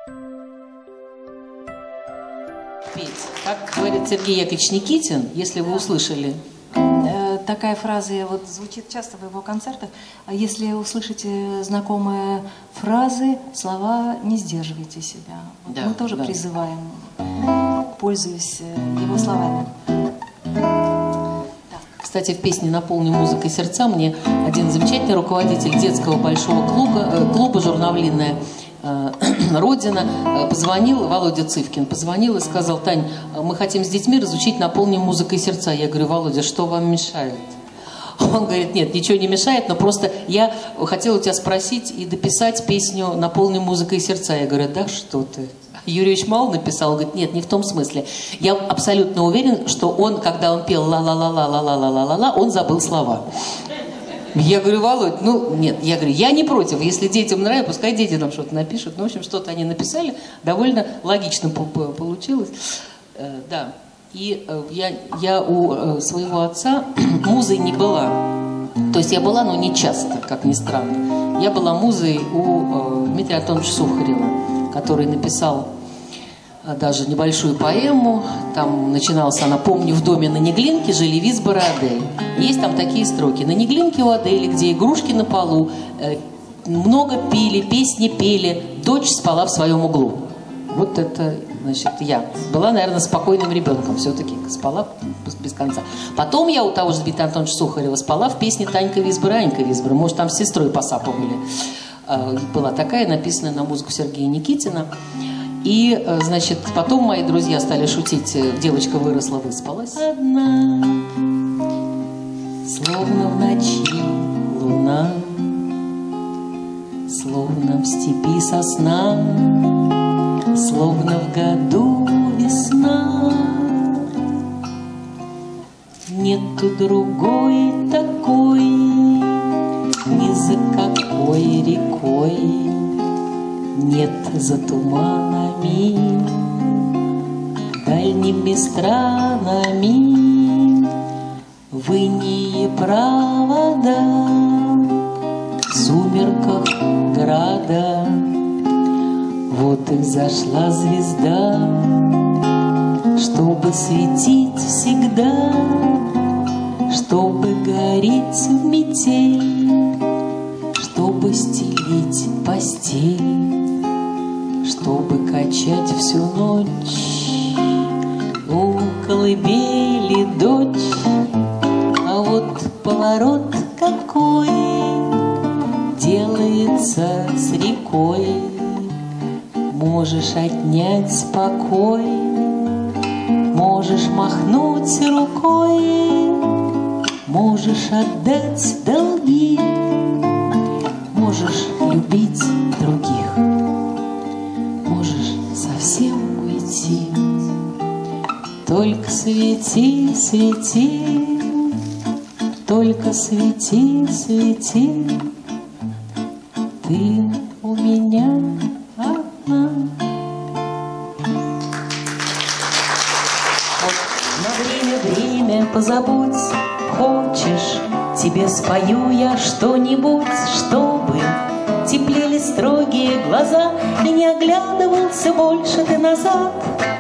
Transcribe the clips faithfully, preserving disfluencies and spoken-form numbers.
Как говорит Сергей Яковлевич Никитин, если вы услышали. Такая фраза вот звучит часто в его концертах. Если услышите знакомые фразы, слова, не сдерживайте себя. Вот да, мы тоже да. призываем, пользуясь его словами. Кстати, в песне «Наполни музыкой сердца» мне один замечательный руководитель детского большого клуба, клуба «Журналинная Родина» позвонил, Володя Цывкин, позвонил и сказал: Тань, мы хотим с детьми разучить «Наполни музыкой сердца». Я говорю: Володя, что вам мешает? Он говорит: нет, ничего не мешает, но просто я хотела у тебя спросить и дописать песню «Наполни музыкой сердца». Я говорю: да что ты? Юрий Ильич мало написал? Он говорит: нет, не в том смысле. Я абсолютно уверен, что он, когда он пел ла-ла-ла-ла-ла-ла-ла-ла-ла, он забыл слова. Я говорю: Володь, ну нет, я говорю, я не против, если детям нравится, пускай дети нам что-то напишут. Ну, в общем, что-то они написали, довольно логично получилось. Да, и я, я у своего отца музой не была. То есть я была, но не часто, как ни странно. Я была музой у Дмитрия Антоновича Сухарева, который написал даже небольшую поэму. Там начиналась она: «Помню, в доме на Неглинке жили Висбор и Адель». Есть там такие строки: «На Неглинке у Адели, где игрушки на полу, э, много пили, песни пели, дочь спала в своем углу». Вот это, значит, я была, наверное, спокойным ребенком, все-таки спала без конца. Потом я у того же Дмитрия Антоновича Сухарева спала в песне «Танька Висбор, Анька Висбор». Может, там с сестрой посапывали. Э, была такая, написанная на музыку Сергея Никитина. И, значит, потом мои друзья стали шутить: девочка выросла, выспалась одна, словно в ночи луна, словно в степи сосна, словно в году весна. Нету другой такой, ни за какой рекой, нет за туманами, дальними странами, в инее провода, в сумерках града. Вот и взошла звезда, чтобы светить всегда, чтобы гореть в метель, чтобы стелить постель, чтобы качать всю ночь у колыбели дочь. А вот поворот какой делается с рекой, можешь отнять покой, можешь махнуть рукой, можешь отдать долги, можешь любить других, можешь совсем уйти. Только свети, свети, только свети, свети, ты у меня одна. Вот на время, время позабудь, хочешь, тебе спою я что-нибудь, чтобы теплели строгие глаза и не оглядывался больше ты назад.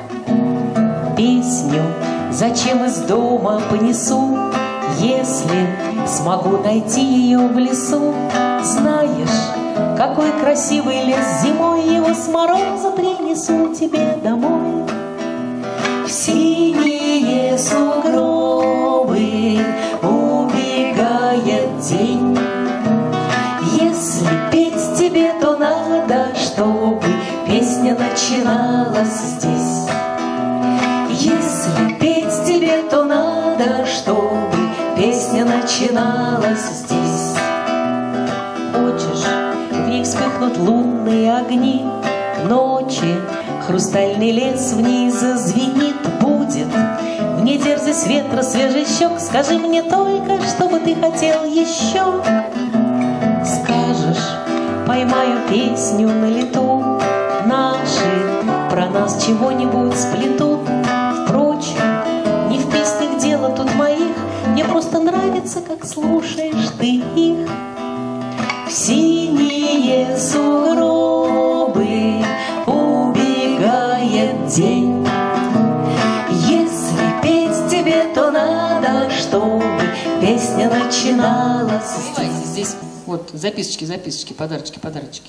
Песню зачем из дома понесу, если смогу найти ее в лесу? Знаешь, какой красивый лес зимой, его с мороза принесу тебе домой. В синие сугробы убегает день. Если петь тебе, то надо, чтобы песня начиналась здесь. Если петь тебе, то надо, чтобы песня начиналась здесь. Хочешь, в них вспыхнут лунные огни, ночи, хрустальный лес в ней зазвенит. Будет в ней дерзость ветра, свежий щек. Скажи мне только, что бы ты хотел еще. Скажешь, поймаю песню на лету, наши про нас чего-нибудь сплетут. Впрочем, не в песнях дело тут моих, мне просто нравится, как слушаешь ты их. В синие сугробы начиналось. Давайте здесь вот записочки, записочки, подарочки, подарочки.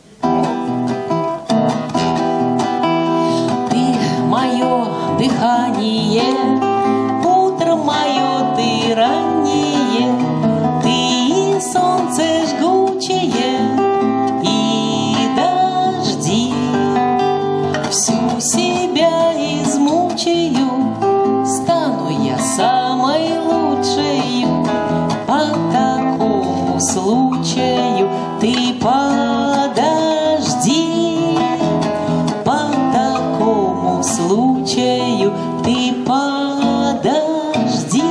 Ты мое дыхание, утро мое ты раннее, ты солнце жгучее и дожди. Всю себя измучаю, стану я самой лучшею. По такому случаю ты подожди. По такому случаю ты подожди.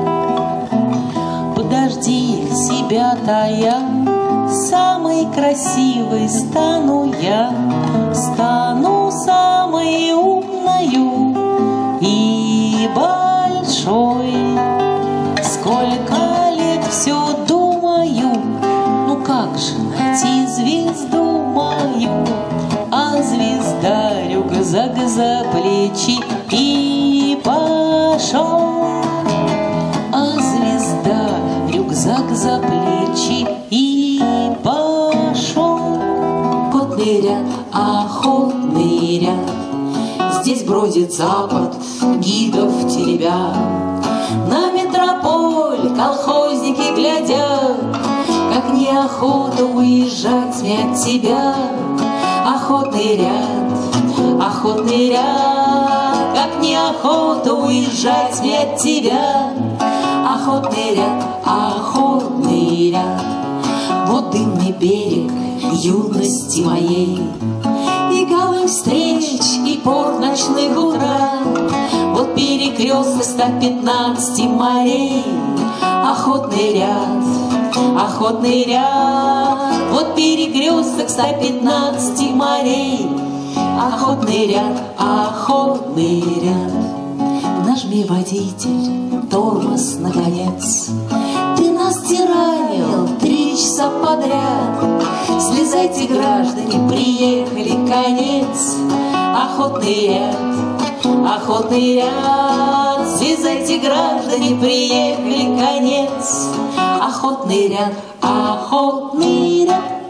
Подожди себя тая, самой красивой стану я. Стану самой умною и большой. Сколько лет все думаю, ну как же найти звезду мою? А звезда рюкзак за плечи и пошел. А звезда рюкзак за плечи и пошел. Охотный ряд, охотный ряд, здесь бродит запад, гидов теребя. На метрополь колхозники глядят, как неохота уезжать мне от тебя. Охотный ряд, охотный ряд, как неохота уезжать мне от тебя. Охотный ряд, охотный ряд, вот дымный берег юности моей, и гавань встреч, и порт ночных утра. Вот перекресток ста пятнадцати морей. Охотный ряд, охотный ряд, вот перекресток ста пятнадцати морей. Охотный ряд, охотный ряд. Нажми, водитель, тормоз, наконец. Ты нас тиранил три часа подряд. Слезайте, граждане, приехали, конец. Охотный ряд, охотный ряд, слезайте, граждане, приехали, конец. Охотный ряд, охотный ряд.